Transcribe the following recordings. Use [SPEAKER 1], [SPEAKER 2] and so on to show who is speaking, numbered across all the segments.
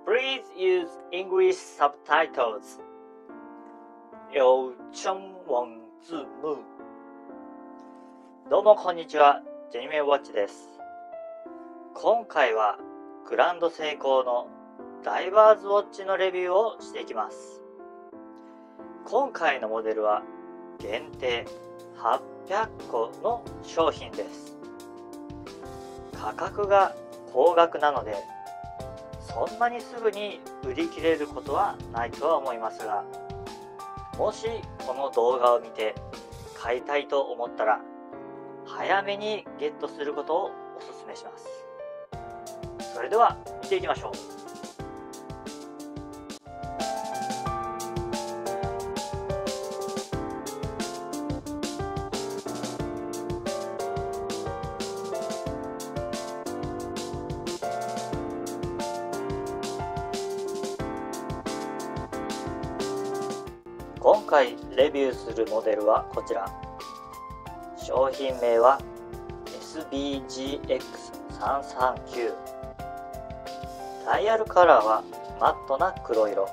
[SPEAKER 1] Please use English subtitles. 有中文字幕。どうもこんにちは、ジェニメウォッチです。今回はグランドセイコーのダイバーズウォッチのレビューをしていきます。今回のモデルは限定800個の商品です。価格が高額なのでそんなにすぐに売り切れることはないとは思いますが、もしこの動画を見て買いたいと思ったら早めにゲットすることをお勧めします。それでは見ていきましょう。今回レビューするモデルはこちら。商品名は SBGX339。ダイヤルカラーはマットな黒色。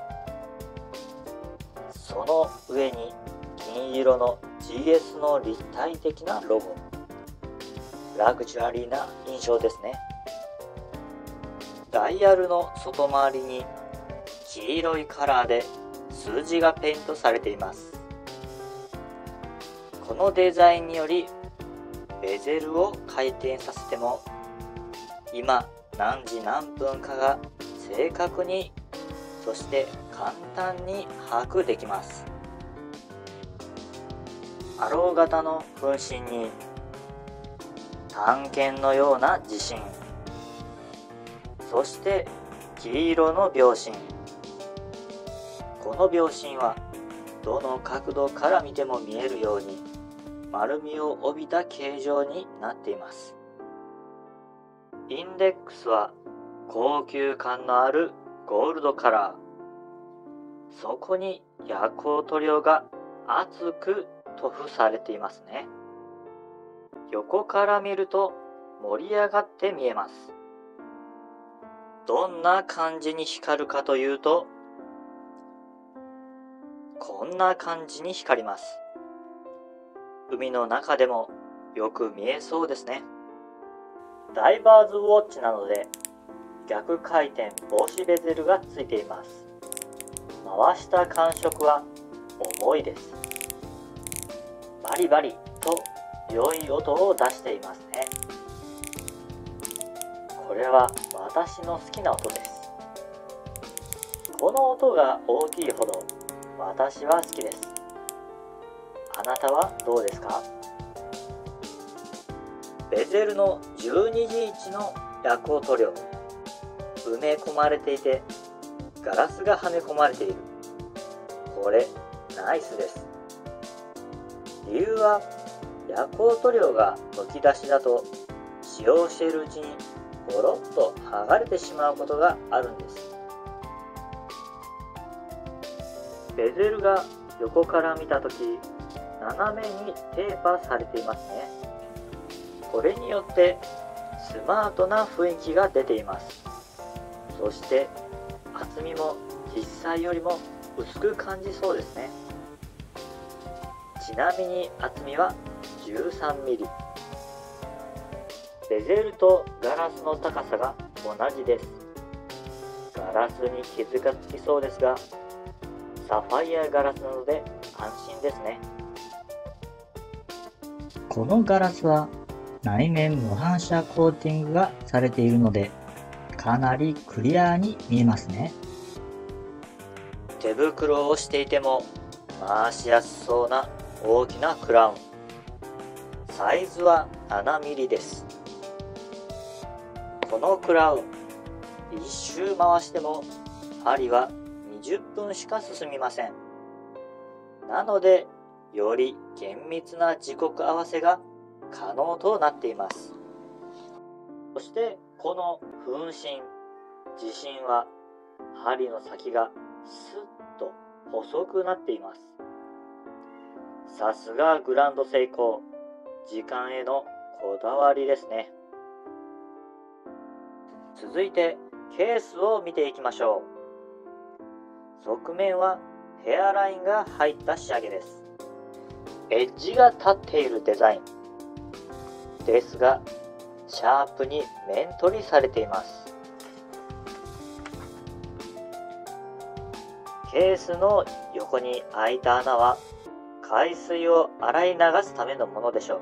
[SPEAKER 1] その上に金色の GS の立体的なロゴ。ラグジュアリーな印象ですね。ダイヤルの外回りに黄色いカラーで数字がペイントされています。このデザインによりベゼルを回転させても今何時何分かが正確に、そして簡単に把握できます。アロー型の分身に探検のような自信、そして黄色の秒針。この秒針はどの角度から見ても見えるように丸みを帯びた形状になっています。インデックスは高級感のあるゴールドカラー。そこに夜光塗料が厚く塗布されていますね。横から見ると盛り上がって見えます。どんな感じに光るかというと、こんな感じに光ります。海の中でもよく見えそうですね。ダイバーズウォッチなので逆回転防止ベゼルがついています。回した感触は重いです。バリバリと良い音を出していますね。これは私の好きな音です。この音が大きいほど私は好きです。あなたはどうですか？ベゼルの12時位置の夜光塗料、埋め込まれていてガラスがはめ込まれている。これナイスです。理由は夜光塗料がむき出しだと使用しているうちにゴロッと剥がれてしまうことがあるんです。ベゼルが横から見たとき斜めにテーパーされていますね。これによってスマートな雰囲気が出ています。そして厚みも実際よりも薄く感じそうですね。ちなみに厚みは 13mm。 ベゼルとガラスの高さが同じです。ガラスに傷がつきそうですがサファイアガラスなので安心ですね。このガラスは内面無反射コーティングがされているのでかなりクリアに見えますね。手袋をしていても回しやすそうな大きなクラウン。サイズは 7mm です。このクラウン一周回しても針は20分しか進みません。なのでより厳密な時刻合わせが可能となっています。そしてこの分身自身は針の先がスッと細くなっています。さすがグランドセイコー、時間へのこだわりですね。続いてケースを見ていきましょう。側面はヘアラインが入った仕上げです。エッジが立っているデザインですが、シャープに面取りされています。ケースの横に開いた穴は海水を洗い流すためのものでしょう。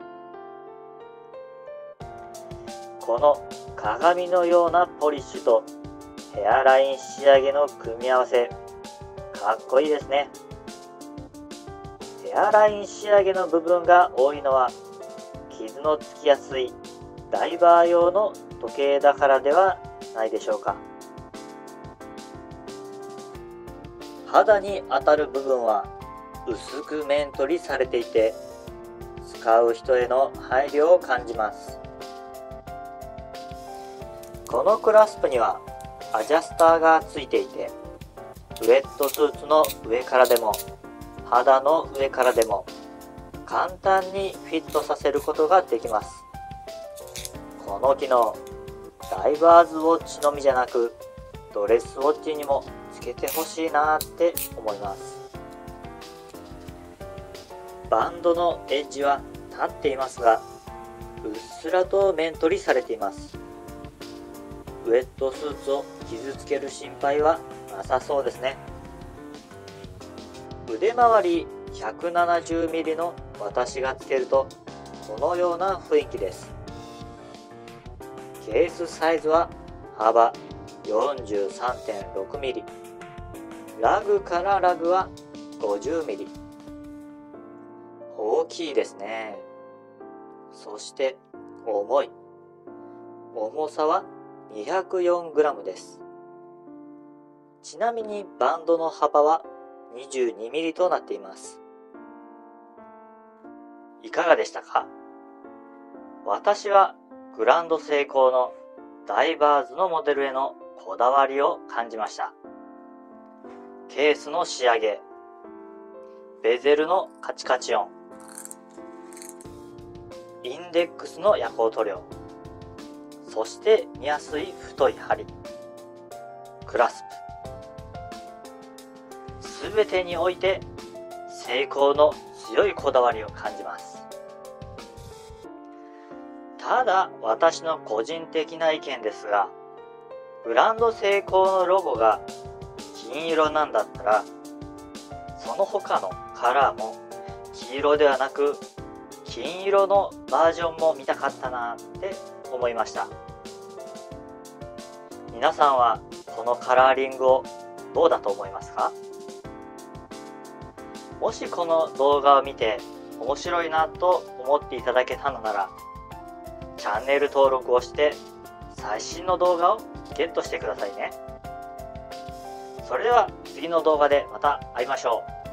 [SPEAKER 1] この鏡のようなポリッシュとヘアライン仕上げの組み合わせ、かっこいいですね。ヘアライン仕上げの部分が多いのは傷のつきやすいダイバー用の時計だからではないでしょうか。肌に当たる部分は薄く面取りされていて、使う人への配慮を感じます。このクラスプにはアジャスターがついていて、ウェットスーツの上からでも肌の上からでも簡単にフィットさせることができます。この機能、ダイバーズウォッチのみじゃなくドレスウォッチにもつけてほしいなって思います。バンドのエッジは立っていますが、うっすらと面取りされています。ウェットスーツを傷つける心配はなさそうですね。腕周り 170mm の私がつけるとこのような雰囲気です。ケースサイズは幅 43.6mm、 ラグからラグは 50mm、 大きいですね。そして重い。重さは 204g です。ちなみにバンドの幅は 22mm となっています。いかがでしたか？私はグランドセイコーのダイバーズのモデルへのこだわりを感じました。ケースの仕上げ、ベゼルのカチカチ音、インデックスの夜光塗料、そして見やすい太い針、クラスプ、すべてにおいてセイコーの強いこだわりを感じます。ただ私の個人的な意見ですが、グランドセイコーのロゴが金色なんだったら、その他のカラーも黄色ではなく金色のバージョンも見たかったなって思いました。皆さんはこのカラーリングをどうだと思いますか？もしこの動画を見て面白いなと思っていただけたのなら、チャンネル登録をして最新の動画をゲットしてくださいね。それでは次の動画でまた会いましょう。